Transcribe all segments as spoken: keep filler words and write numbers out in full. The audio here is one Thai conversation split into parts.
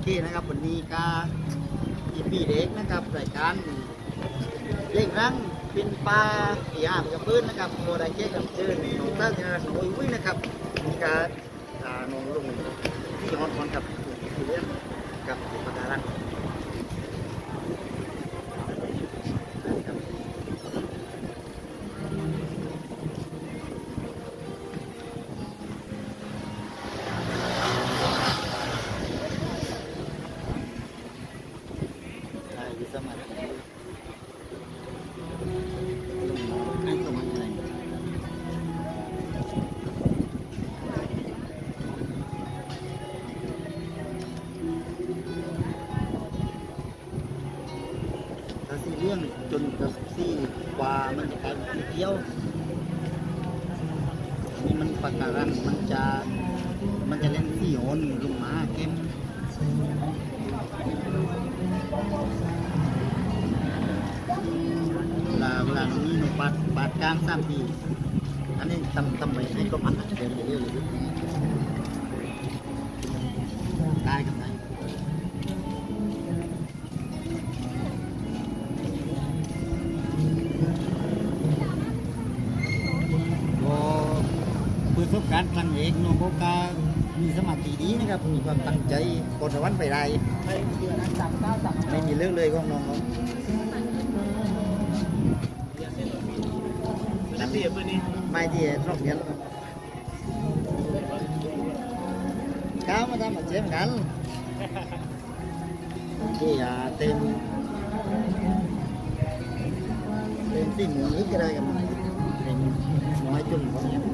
นะครับวันนี้ก็อีปีเด็กนะครับรายการเล่งรังเป็นปลาที่ห้ามกับพื้นนะครับโดยได้เจ๊กับเชิญน้องตั้งนะน้องอุ้ยนะครับมีการน้องลุงที่ฮอนฮอนกับที่เลี้ยงกับปลาการังสีเรื่องจนกับสีกว่ามันจะกลายเป็นสีเขียวนี่มันปากการังมันจะมันจะเล่นสีโอนลงมาเข้มเวลาเวลานี้หนูปาดปาดกลางสามทีอันนี้ตำตำไปให้ก็มันเดินไปเรื่อยเลยได้กับไหนประสบการณ์ครั้งเอกน้องโบกามีสมาธิดีนะครับมีความตั้งใจกดวันไปได้ไม่มีเรื่องเลยของน้องเขาไม่ที่ปืนนี้ไม่ที่รอบเดียวข้าวมาทำมาเชื่อมกันที่เต็มเต็มที่หมูนิดก็ได้กันเต็มน้อยจุ่มเขาเนี่ย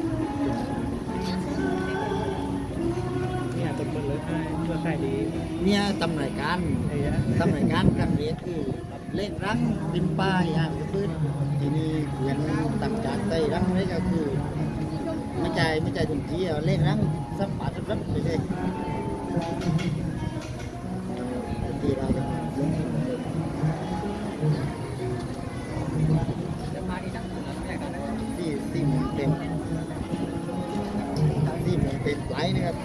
เนี่ยเป็นคนเลยเพื่อใครดีเนี่ยตำรายการตำรายการกันเรียกคือเล่นรักเป็นป้ายอ่างกระพื้นทีนี้เขียนต่างจากไต้รักนี่ก็คือไม่ใจไม่ใจถึงที่เล่นรักสัมผัสรับไปเลยทีเราจะที่ที่หมุนเต็มที่หมุนเต็มไหลนะครับ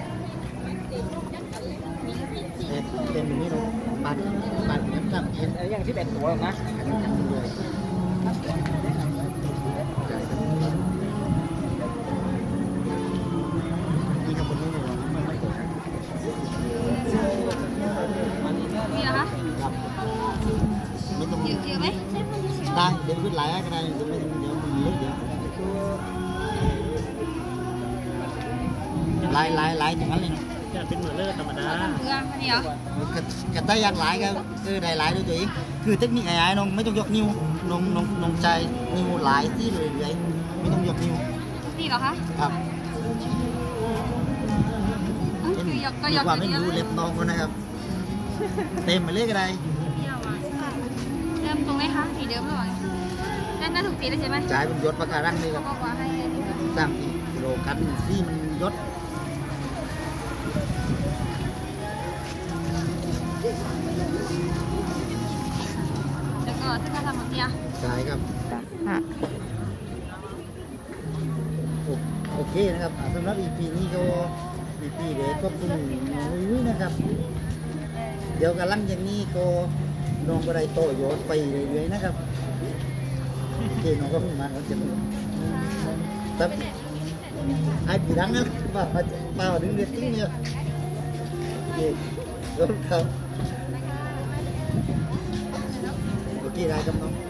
เต็มนี้เราปั่นปั่นน้ำน้ำเย็นอย่างที่เป็นตัวนะนี่กับบนนี้เลยมันไม่ตกนี่เหรอคะครับไม่ต้องเยอะไหมได้เดี๋ยวขึ้นไหลก็ได้เดี๋ยวมันเดี๋ยวมันลึกเดี๋ยวไหลไหลไหลอย่างนั้นเลยจะเป็นเหมือนเลือดธรรมดาเรืออันนี้เหรอกันได้ยักหลายก็คือได้หลายด้วยตัวเองคือเทคนิคไอ้น้องไม่ต้องยกนิ้วน้องน้องน้องใจนิ้วหลายที่เลยเลยไม่ต้องยกนิ้วนี่เหรอคะครับคือยกก็ยกความไม่รู้เล็บน้องก็นะครับเต็มไปเลยก็ได้เริ่มตรงไหนคะสีเดิมหรือเปล่านั่นน่าถูกตีแล้วใช่ไหมจ่ายเป็นยศปากการังนี่ครับสร้างกิโลกันที่มันยศแล้วก็ถ้าการทำแบบนี้ใช่ครับโอเคนะครับสำหรับ อี พี นี้ก็ อี พี เด็กก็เป็นนุ้ยนะครับเดี๋ยวกันลังอย่างนี้ก็น้องก็ได้โตโยนไปเรื่อยๆนะครับเจน้องก็ขึ้นมาเขาจะแต่ไอ้ปีดังนะป้าป้าดึงเด็ดจริงเนี่ยเจรถครับโอเคได้ครับน้อง